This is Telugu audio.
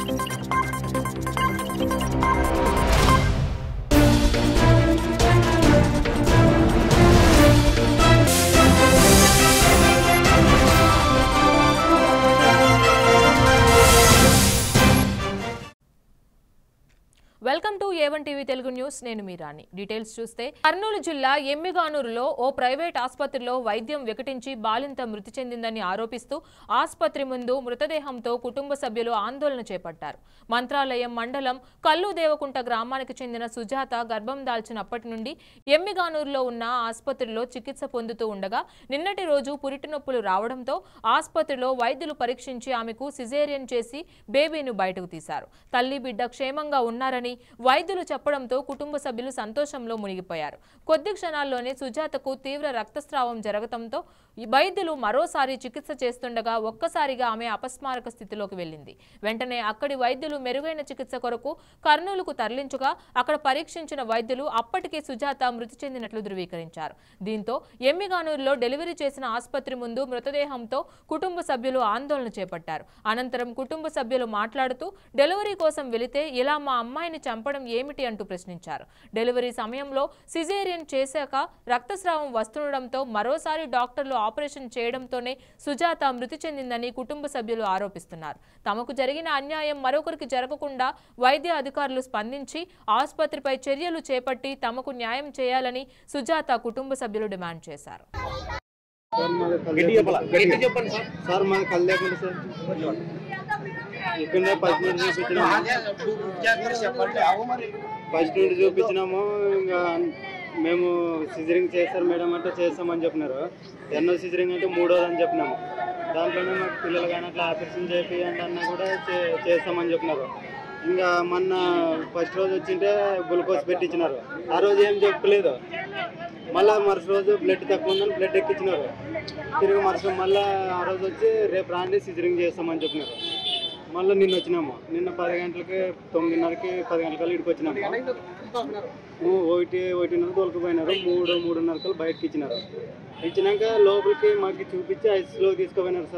Welcome to A1 TV Telugu news. నేను మీ రాణి. డీటెయిల్స్ చూస్తే కర్నూలు జిల్లా ఎమ్మిగానూరులో ఓ ప్రైవేట్ ఆసుపత్రిలో వైద్యం వికటించి బాలింత మృతి చెందిందని ఆరోపిస్తూ ఆసుపత్రి ముందు మృతదేహంతో కుటుంబ సభ్యులు ఆందోళన చేపట్టారు. మంత్రాలయం మండలం కల్లు దేవకుంట గ్రామానికి చెందిన సుజాత గర్భం దాల్చినప్పటి నుండి ఎమ్మిగానూరులో ఉన్న ఆసుపత్రిలో చికిత్స పొందుతూ ఉండగా నిన్నటి రోజు పురిటి నొప్పులు రావడంతో ఆసుపత్రిలో వైద్యులు పరీక్షించి ఆమెకు సిజేరియన్ చేసి బేబీని బయటకు తీశారు. తల్లి బిడ్డ క్షేమంగా ఉన్నారని వైద్యులు చెప్పడంతో కుటుంబ సభ్యులు సంతోషంలో మునిగిపోయారు. కొద్ది క్షణాల్లోనే సుజాతకు తీవ్ర రక్తస్రావం జరగడంతో వైద్యులు మరోసారి చికిత్స చేస్తుండగా ఒక్కసారిగా ఆమె అపస్మారక స్థితిలోకి వెళ్లింది. వెంటనే అక్కడి వైద్యులు మెరుగైన చికిత్స కొరకు కర్నూలుకు తరలించగా అక్కడ పరీక్షించిన వైద్యులు అప్పటికే సుజాత మృతి చెందినట్లు ధృవీకరించారు. దీంతో ఎమ్మిగానూరులో డెలివరీ చేసిన ఆసుపత్రి ముందు మృతదేహంతో కుటుంబ సభ్యులు ఆందోళన చేపట్టారు. అనంతరం కుటుంబ సభ్యులు మాట్లాడుతూ డెలివరీ కోసం వెళితే ఇలా మా అమ్మాయిని చంపడం ఏమిటి అంటూ ప్రశ్నించారు. డెలివరీ సమయంలో సిజేరియన్ చేశాక రక్తస్రావం వస్తుండటంతో మరోసారి డాక్టర్లు ఆపరేషన్ చేయడంతోనే సుజాత మృతి చెందిందని కుటుంబ సభ్యులు ఆరోపిస్తున్నారు. తమకు జరిగిన అన్యాయం మరొకరికి జరగకుండా వైద్య అధికారులు స్పందించి ఆసుపత్రిపై చర్యలు చేపట్టి తమకు న్యాయం చేయాలని సుజాత కుటుంబ సభ్యులు డిమాండ్ చేశారు. ఫస్ట్ నుండి చూపించినాము. ఇంకా మేము సిజరింగ్ చేస్తారు మేడం అంటే చేస్తామని చెప్పినారు. ఎన్నో సిజరింగ్ అంటే 3వ అని చెప్పినాము. దాంట్లోనే మాకు పిల్లలు కానీ అట్లా ఆపరేషన్ చేయాలంటే అన్నా కూడా చేస్తామని చెప్పినారు. ఇంకా మొన్న ఫస్ట్ రోజు వచ్చింటే గ్లూకోజ్ పెట్టించినారు. ఆ రోజు ఏం చెప్పలేదు. మళ్ళీ మరుస రోజు బ్లడ్ తక్కువ ఉందని బ్లడ్ ఎక్కించినారు. తిరిగి మళ్ళీ ఆ రోజు వచ్చి రేపు రాండి సిజరింగ్ చేస్తామని చెప్పినారు. మళ్ళీ నిన్న వచ్చినాము. నిన్న 10 గంటలకి 9:30కి 10 గంటలకల్లా ఇక్కడికి వచ్చినాము. 1:30 తోలుకుపోయినారు. 3:30 బయటకి ఇచ్చినారు. ఇచ్చినాక లోపలికి మాకు చూపించి ఐసీలో తీసుకుపోయినారు సార్.